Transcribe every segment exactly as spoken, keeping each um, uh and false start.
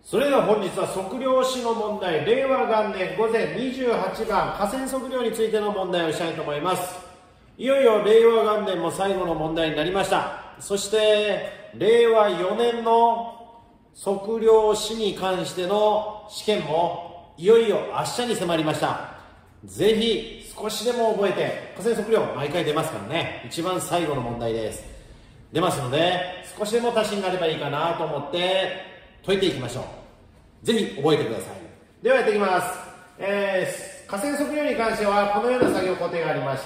それでは本日は測量士の問題、れいわがんねん午前にじゅうはちばん河川測量についての問題をしたいと思います。いよいよれいわがんねんも最後の問題になりました。そしてれいわよねんの測量士に関しての試験もいよいよ明日に迫りました。ぜひ少しでも覚えて、河川測量毎回出ますからね、一番最後の問題です。出ますので少しでも足しになればいいかなと思って解いていきましょう。ぜひ覚えてください。ではやっていきます。えー、河川測量に関してはこのような作業工程がありました。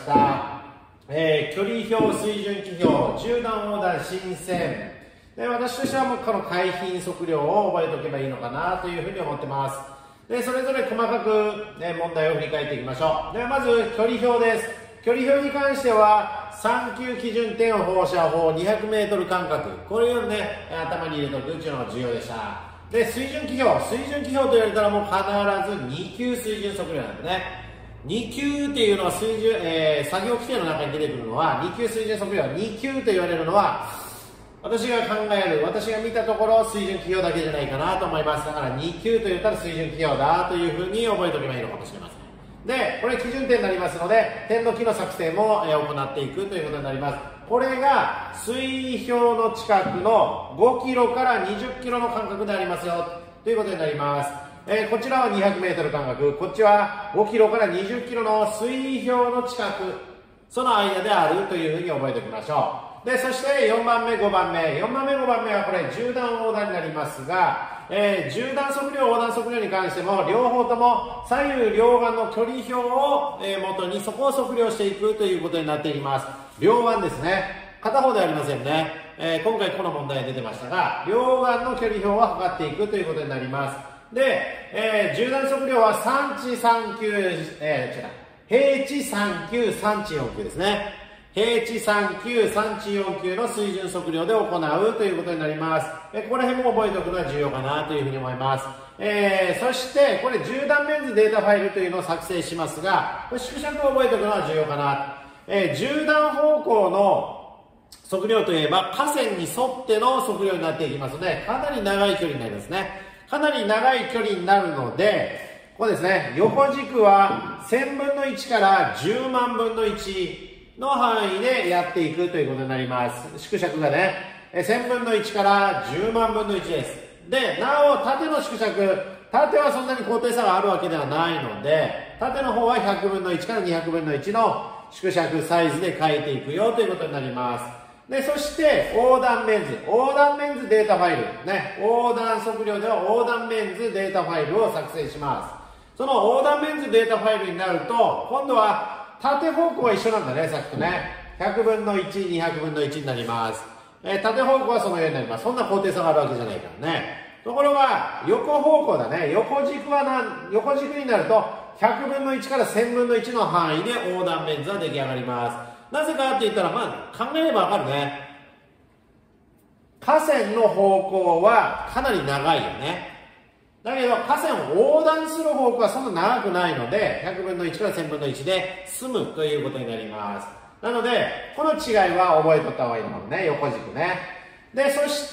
えー、距離表、水準記表、縦断横断、新線。で、私としてはもうこの海浜測量を覚えておけばいいのかなというふうに思ってます。で、それぞれ細かく、ね、問題を振り返っていきましょう。ではまず距離表です。距離表に関してはさん級基準点放射法 にひゃくメートル 間隔、これをね頭に入れておくというのが重要でした。で、水準記表、水準記表と言われたらもう必ずに級水準測量なんでね、に級っていうのは水準、えー、作業規定の中に出てくるのはに級水準測量、に級と言われるのは私が考える、私が見たところ水準記表だけじゃないかなと思います。だからに級と言ったら水準記表だというふうに覚えておけばいいのかもしれません。で、これ基準点になりますので、点の記の作成も行っていくということになります。これが水氷の近くのごキロからにじゅっキロの間隔でありますよということになります。えー、こちらはにひゃくメートル 間隔、こっちはごキロからにじゅっキロの水氷の近く、その間であるというふうに覚えておきましょう。で、そしてよんばんめ、ごばんめ。よんばんめ、ごばんめはこれ縦断横断になりますが、えー、縦断測量、横断測量に関しても、両方とも左右両岸の距離表を、えー、元にそこを測量していくということになっていきます。両岸ですね。片方ではありませんね。えー、今回この問題出てましたが、両岸の距離表を測っていくということになります。で、えー、縦断測量は山地さん級、えー、違う、平地さん級、山地よん級ですね。平地さん級、山地よん級の水準測量で行うということになります。えここら辺も覚えておくのは重要かなというふうに思います。えー、そして、これ縦断メンズデータファイルというのを作成しますが、これ縮尺を覚えておくのは重要かな。えー、縦断方向の測量といえば、河川に沿っての測量になっていきますので、かなり長い距離になりますね。かなり長い距離になるので、ここですね、横軸はせんぶんのいちからじゅうまんぶんのいち、の範囲でやっていくということになります。縮尺がね、せんぶんのいちからじゅうまんぶんのいちです。で、なお、縦の縮尺、縦はそんなに高低差があるわけではないので、縦の方はひゃくぶんのいちからにひゃくぶんのいちの縮尺サイズで書いていくよということになります。で、そして、横断メンズ。横断メンズデータファイル。ね、横断測量では横断メンズデータファイルを作成します。その横断メンズデータファイルになると、今度は、縦方向は一緒なんだね、さっきとね。ひゃくぶんのいち、にひゃくぶんのいちになります。えー、縦方向はそのようになります。そんな高低差があるわけじゃないからね。ところが、横方向だね。横軸はなん、横軸になると、ひゃくぶんのいちからせんぶんのいちの範囲で横断メンズは出来上がります。なぜかって言ったら、まあ、考えればわかるね。河川の方向はかなり長いよね。だけど河川を横断する方向はそんな長くないので、ひゃくぶんのいちからせんぶんのいちで済むということになります。なので、この違いは覚えとった方がいいのかもね、横軸ね。で、そして、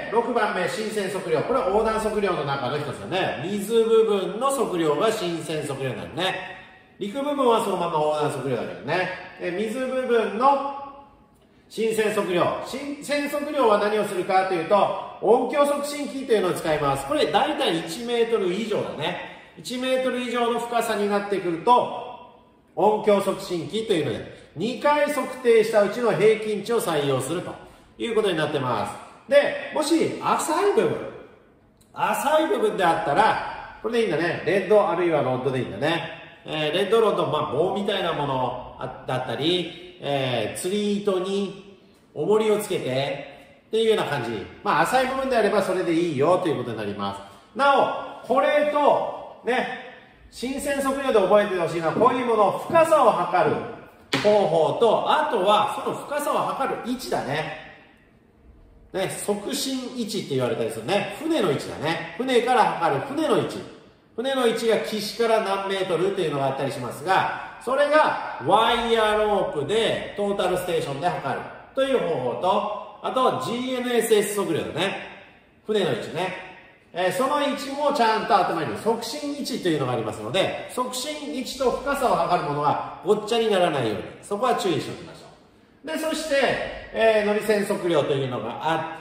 ろくばんめ、新線測量。これは横断測量の中の一つだね。水部分の測量が新線測量になるね。陸部分はそのまま横断測量だけどね。で、水部分の新線測量。新線測量は何をするかというと、音響測深機というのを使います。これ大体いちメートル以上だね。いちメートル以上の深さになってくると、音響測深機というので、にかい測定したうちの平均値を採用するということになってます。で、もし浅い部分、浅い部分であったら、これでいいんだね。レッドあるいはロッドでいいんだね。えー、レッドロッド、まあ棒みたいなものだったり、えー、釣り糸に重りをつけて、っていうような感じ。まあ、浅い部分であればそれでいいよということになります。なお、これと、ね、新線測量で覚えてほしいのは、こういうもの、深さを測る方法と、あとは、その深さを測る位置だね。ね、測深位置って言われたりするね。船の位置だね。船から測る船の位置。船の位置が岸から何メートルっていうのがあったりしますが、それがワイヤーロープでトータルステーションで測るという方法と、あと ジーエヌエスエス 測量だね。船の位置ね。 えー、その位置もちゃんと頭に促進位置というのがありますので、促進位置と深さを測るものはごっちゃにならないように、そこは注意しておきましょう。で、そして、えー、乗り線測量というのがあって、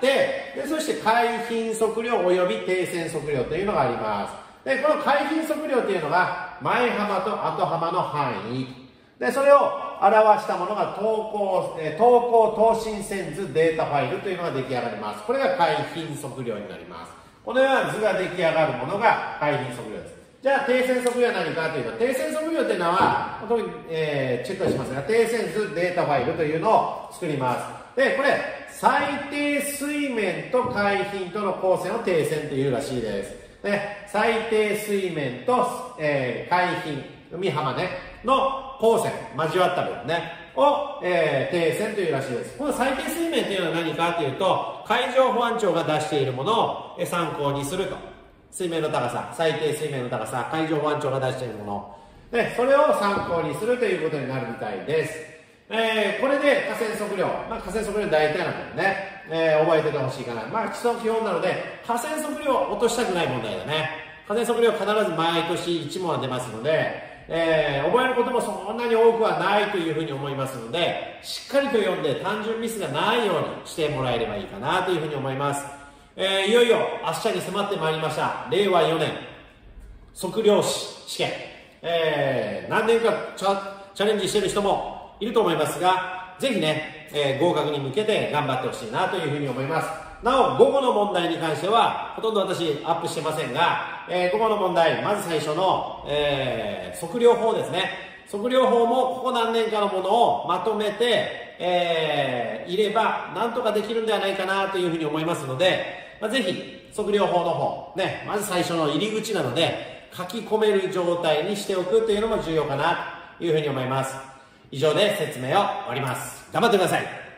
で、そして海浜測量及び低線測量というのがあります。で、この海浜測量というのが前浜と後浜の範囲。で、それを表したものが投稿、えー、投稿等身線図データファイルというのが出来上がります。これが海浜測量になります。このような図が出来上がるものが海浜測量です。じゃあ、低線測量は何かというと、低線測量というのは、本当に、えー、チェックしますが、低線図データファイルというのを作ります。で、これ、最低水面と海浜との交線を低線というらしいです。で、最低水面と、えー、海浜、海浜ね、の交線、交わった部分ね、を、えー、低線というらしいです。この最低水面というのは何かというと、海上保安庁が出しているものを参考にすると。水面の高さ、最低水面の高さ、海上保安庁が出しているもの。で、それを参考にするということになるみたいです。えー、これで河川測量、まあ、河川測量大体なのでね、えー、覚えててほしいかな。まあ、基礎基本なので、河川測量を落としたくない問題だね。河川測量必ず毎年いち問は出ますので、えー、覚えることもそんなに多くはないというふうに思いますので、しっかりと読んで単純ミスがないようにしてもらえればいいかなというふうに思います。えー、いよいよ明日に迫ってまいりました。れいわよねん測量士試験。えー、何年かチャ、チャレンジしている人もいると思いますが、ぜひね、えー、合格に向けて頑張ってほしいなというふうに思います。なお、午後の問題に関しては、ほとんど私アップしてませんが、えー、午後の問題、まず最初の、えー、測量法ですね。測量法もここ何年かのものをまとめて、えー、いれば、なんとかできるんではないかなというふうに思いますので、まあ、ぜひ、測量法の方、ね、まず最初の入り口なので、書き込める状態にしておくというのも重要かなというふうに思います。以上で説明を終わります。頑張ってください。